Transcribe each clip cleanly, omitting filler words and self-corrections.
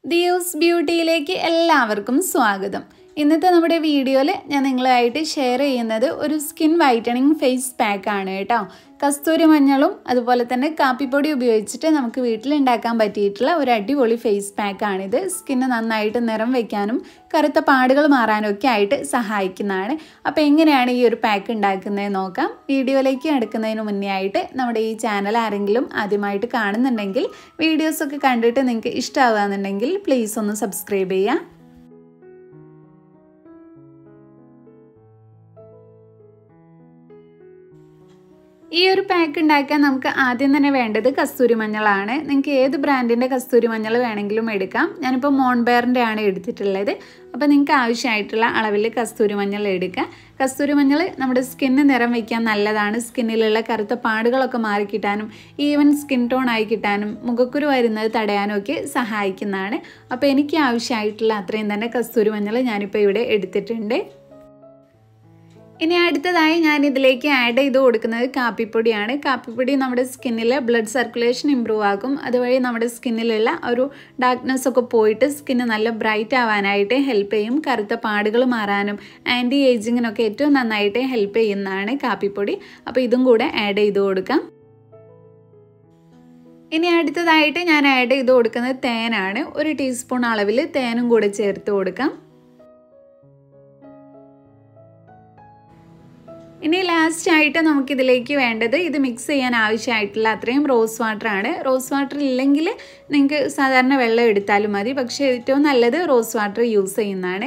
ദിയൂസ് ബ്യൂട്ടിയിലേക്ക് എല്ലാവർക്കും സ്വാഗതം. ഇന്നത്തെ നമ്മുടെ വീഡിയോയിൽ ഞാൻ നിങ്ങളുമായിട്ട് ഷെയർ ചെയ്യുന്നത് ഒരു സ്കിൻ വൈറ്റനിങ് ഫേസ് പാക്ക് ആണ് കേട്ടോ. കസ്തൂരി മഞ്ഞളും അതുപോലെ തന്നെ കാപ്പിപ്പൊടി ഉപയോഗിച്ചിട്ട് നമുക്ക് വീട്ടിലുണ്ടാക്കാൻ പറ്റിയിട്ടുള്ള ഒരു അടിപൊളി ഫേസ് പാക്കാണിത്. സ്കിന്ന് നന്നായിട്ട് നിറം വയ്ക്കാനും കറുത്ത പാടുകൾ മാറാനും ഒക്കെ ആയിട്ട് സഹായിക്കുന്നതാണ്. അപ്പോൾ എങ്ങനെയാണ് ഈ ഒരു പാക്ക് ഉണ്ടാക്കുന്നത് നോക്കാം. വീഡിയോയിലേക്ക് അടുക്കുന്നതിന് മുന്നേ ആയിട്ട് നമ്മുടെ ഈ ചാനൽ ആരെങ്കിലും ആദ്യമായിട്ട് കാണുന്നുണ്ടെങ്കിൽ വീഡിയോസൊക്കെ കണ്ടിട്ട് നിങ്ങൾക്ക് ഇഷ്ടമാകുകയെന്നുണ്ടെങ്കിൽ പ്ലീസ് ഒന്ന് സബ്സ്ക്രൈബ് ചെയ്യുക. ഈ ഒരു പാക്ക് ഉണ്ടാക്കാൻ നമുക്ക് ആദ്യം തന്നെ വേണ്ടത് കസ്തൂരി മഞ്ഞളാണ്. നിങ്ങൾക്ക് ഏത് ബ്രാൻഡിൻ്റെ കസ്തൂരി മഞ്ഞൾ വേണമെങ്കിലും എടുക്കാം. ഞാനിപ്പോൾ മോൺബെയറിൻ്റെ ആണ് എടുത്തിട്ടുള്ളത്. അപ്പോൾ നിങ്ങൾക്ക് ആവശ്യമായിട്ടുള്ള അളവിൽ കസ്തൂരി മഞ്ഞൾ എടുക്കുക. കസ്തൂരി മഞ്ഞൾ നമ്മുടെ സ്കിന്ന് നിറം വയ്ക്കാൻ നല്ലതാണ്. സ്കിന്നിലുള്ള കറുത്ത പാടുകളൊക്കെ മാറിക്കിട്ടാനും ഈവൻ സ്കിൻ ടോൺ ആയി കിട്ടാനും മുഖക്കുരു വരുന്നത് തടയാനും ഒക്കെ സഹായിക്കുന്നതാണ്. അപ്പോൾ എനിക്ക് ആവശ്യമായിട്ടുള്ള അത്രയും തന്നെ കസ്തൂരി മഞ്ഞൾ ഞാനിപ്പോൾ ഇവിടെ എടുത്തിട്ടുണ്ട്. ഇനി അടുത്തതായി ഞാൻ ഇതിലേക്ക് ആഡ് ചെയ്ത് കൊടുക്കുന്നത് കാപ്പിപ്പൊടിയാണ്. കാപ്പിപ്പൊടി നമ്മുടെ സ്കിന്നിൽ ബ്ലഡ് സർക്കുലേഷൻ ഇമ്പ്രൂവ് ആക്കും. അതുവഴി നമ്മുടെ സ്കിന്നിലുള്ള ഒരു ഡാർക്ക്നെസ് ഒക്കെ പോയിട്ട് സ്കിന്ന് നല്ല ബ്രൈറ്റ് ആവാനായിട്ട് ഹെൽപ്പ് ചെയ്യും. കറുത്ത പാടുകൾ മാറാനും ആൻറ്റി ഏജിങ്ങിനൊക്കെ ഏറ്റവും നന്നായിട്ട് ഹെൽപ്പ് ചെയ്യുന്നതാണ് കാപ്പിപ്പൊടി. അപ്പോൾ ഇതും കൂടെ ആഡ് ചെയ്ത് കൊടുക്കാം. ഇനി അടുത്തതായിട്ട് ഞാൻ ആഡ് ചെയ്ത് കൊടുക്കുന്നത് തേനാണ്. 1 ടീസ്പൂൺ അളവിൽ തേനും കൂടെ ചേർത്ത് കൊടുക്കാം. ഇനി ലാസ്റ്റ് ആയിട്ട് നമുക്കിതിലേക്ക് വേണ്ടത് ഇത് മിക്സ് ചെയ്യാൻ ആവശ്യമായിട്ടുള്ള അത്രയും റോസ് വാട്ടറാണ്. റോസ് വാട്ടർ ഇല്ലെങ്കിൽ നിങ്ങൾക്ക് സാധാരണ വെള്ളം എടുത്താലും മതി. പക്ഷേ ഏറ്റവും നല്ലത് റോസ് വാട്ടർ യൂസ് ചെയ്യുന്നതാണ്.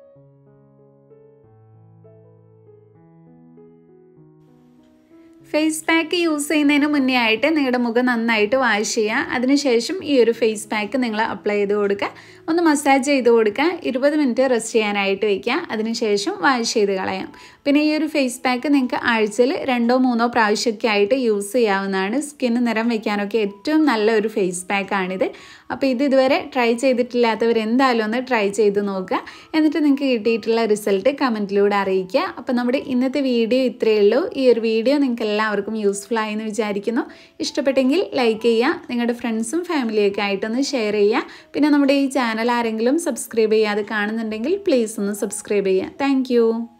ഫേസ് പാക്ക് യൂസ് ചെയ്യുന്നതിന് മുന്നേ ആയിട്ട് നിങ്ങളുടെ മുഖം നന്നായിട്ട് വാഷ് ചെയ്യുക. അതിനുശേഷം ഈ ഒരു ഫേസ് പാക്ക് നിങ്ങൾ അപ്ലൈ ചെയ്ത് കൊടുക്കുക. ഒന്ന് മസാജ് ചെയ്ത് കൊടുക്കുക. 20 മിനിറ്റ് റെസ്റ്റ് ചെയ്യാനായിട്ട് വയ്ക്കുക. അതിനുശേഷം വാഷ് ചെയ്ത് കളയാം. പിന്നെ ഈ ഒരു ഫേസ് പാക്ക് നിങ്ങൾക്ക് ആഴ്ചയിൽ 2-3 പ്രാവശ്യമൊക്കെ ആയിട്ട് യൂസ് ചെയ്യാവുന്നതാണ്. സ്കിന്ന് നിറം വയ്ക്കാനൊക്കെ ഏറ്റവും നല്ല ഒരു ഫേസ് പാക്കാണിത്. അപ്പോൾ ഇതുവരെ ട്രൈ ചെയ്തിട്ടില്ലാത്തവർ എന്തായാലും ഒന്ന് ട്രൈ ചെയ്ത് നോക്കുക. എന്നിട്ട് നിങ്ങൾക്ക് കിട്ടിയിട്ടുള്ള റിസൾട്ട് കമൻറ്റിലൂടെ അറിയിക്കുക. അപ്പോൾ നമ്മുടെ ഇന്നത്തെ വീഡിയോ ഇത്രയേ ഉള്ളൂ. ഈ ഒരു വീഡിയോ നിങ്ങൾക്ക് എല്ലാവർക്കും യൂസ്ഫുൾ ആയി എന്ന് വിചാരിക്കുന്നു. ഇഷ്ടപ്പെട്ടെങ്കിൽ ലൈക്ക് ചെയ്യുക. നിങ്ങളുടെ ഫ്രണ്ട്സും ഫാമിലിയൊക്കെ ആയിട്ടൊന്ന് ഷെയർ ചെയ്യുക. പിന്നെ നമ്മുടെ ഈ ചാനൽ ആരെങ്കിലും സബ്സ്ക്രൈബ് ചെയ്യാതെ കാണുന്നുണ്ടെങ്കിൽ പ്ലീസ് ഒന്ന് സബ്സ്ക്രൈബ് ചെയ്യുക. താങ്ക്